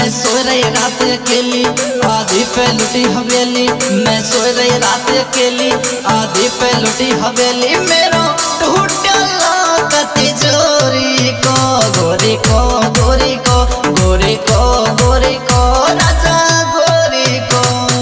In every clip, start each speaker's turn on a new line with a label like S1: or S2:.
S1: मैं सोए रही रात अकेली, आधी पे लुटी हवेली। मैं सोए रही रात अकेली, आधी पे लुटी हवेली। मेरो टूटला तिजोरी को गोरी को गोरी को गोरी को गोरी को राजा गोरी को।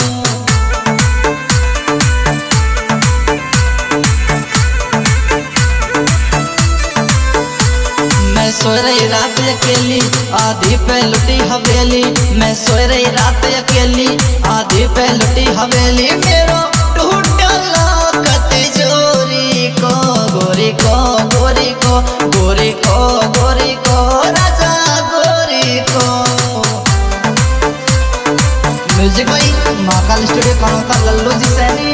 S1: मैं सोए रही रात अकेली, आधी पे लुटी हवेली। मैं सोए रही रात अकेली, आधी पे लुटी हवेली। मेरो टूटला तिजोरी को गोरी को गोरी को गोरी को गोरी को राजा गोरी को। म्यूजिक भाई महाकाल स्टूडियो कनौता लल्लू जी सैनी,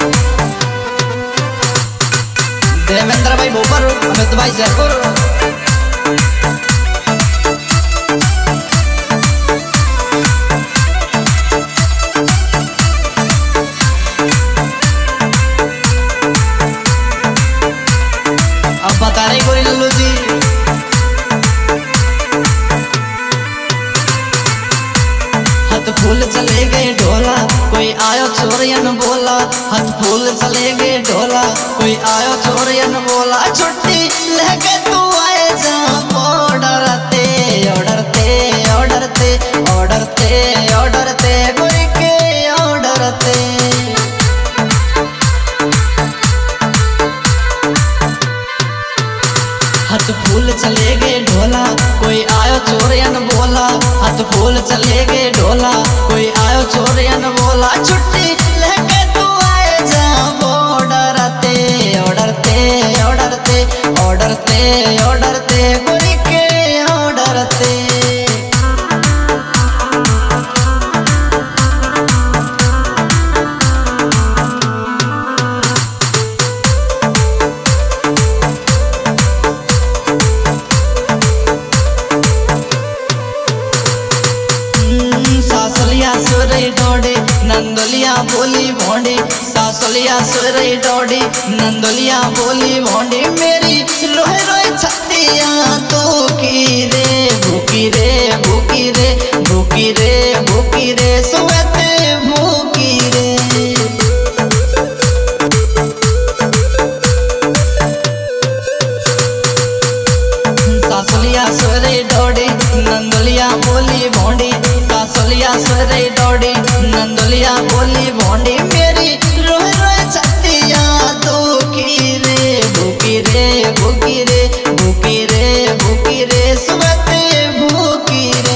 S1: देवेंद्र भाई भोपर, अमित भाई जयपुर। अब बता रही गोरी लल्लू जी। हाथ फूल चले गए ढोला, कोई आयो चोरियन बोला। हाथ फूल चले गए ढोला, कोई आयो चोरियन बोला। छुट्टी लेके तू आए जा ऑर्डरते ऑर्डरते ऑर्डरते ऑर्डरते ऑर्डरते गोरी के ऑर्डरते। हाथ फूल चले गए ढोला, कोई आयो चोरियन बोला। हाथ फूल चले गए ढोला, कोई आयो चोरियन बोला। छुट्टी लेके तू आए जा ऑर्डरते ऑर्डरते ऑर्डरते ऑर्डरते ऑर्डरते गोरी के ऑर्डरते। सुरई डोडी नंदोलिया बोली भोंडी, सासुलिया सुरई डोडी नंदोलिया बोली भोंडी। मेरी रोए रोए छतिया तू की रे भूखी रे भूखी रे भूखी रे भूखी रे सुबहते भूखी रे। सासुलिया सुरई डोडी नंदोलिया बोली भोंडी, सासुलिया सुरई डोडी नंदोलिया बोली भोंडी। मेरी रोए रोए छतिया दुखी रे भूखी रे भूखी रे भूखी रे भूखी रे सुबहते भूखी रे।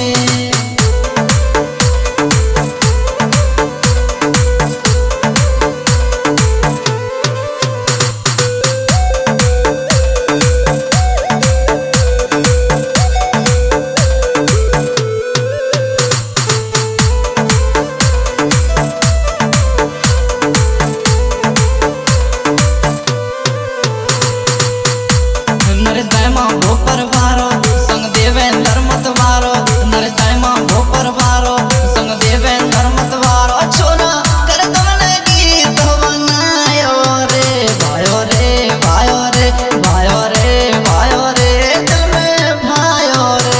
S1: भोपर वारो संग देवेंद्र मत वारो, नरेश दाइमा भोपर वारो संग देवेंद्र मत वारो। छोरा कर तुमने गीत बनायो रे भायो रे भायो रे भायो रे भायो रे दिल में भायो रे।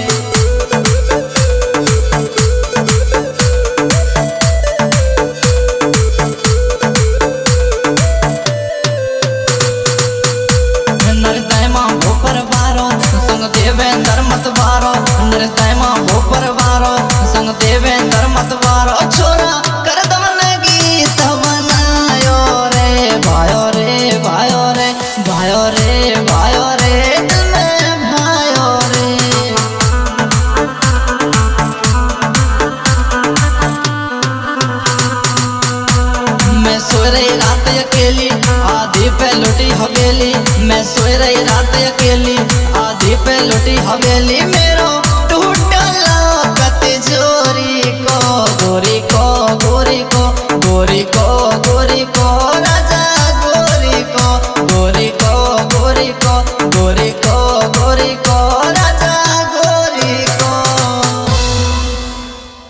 S1: नरेश दाइमा भोपर वारो संग देवेंद्र मत वारो, नरेश दाइमा भोपर वारो संग देवेंद्र मत वारो। छोरा कर तुमने गीत बनायो रे भायो रे भायो रे भायो रे भायो रे दिल में भायो रे। मैं सोए रही रात अकेली, आधी पे लुटी हवेली। मैं सोए रही रात अकेली, आधी पे लुटी हवेली। मेरो